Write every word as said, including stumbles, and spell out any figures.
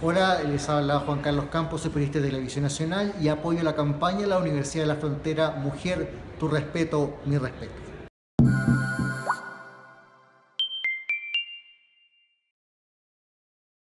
Hola, les habla Juan Carlos Campos, soy periodista de Televisión Nacional y apoyo la campaña de la Universidad de la Frontera Mujer, tu respeto, mi respeto.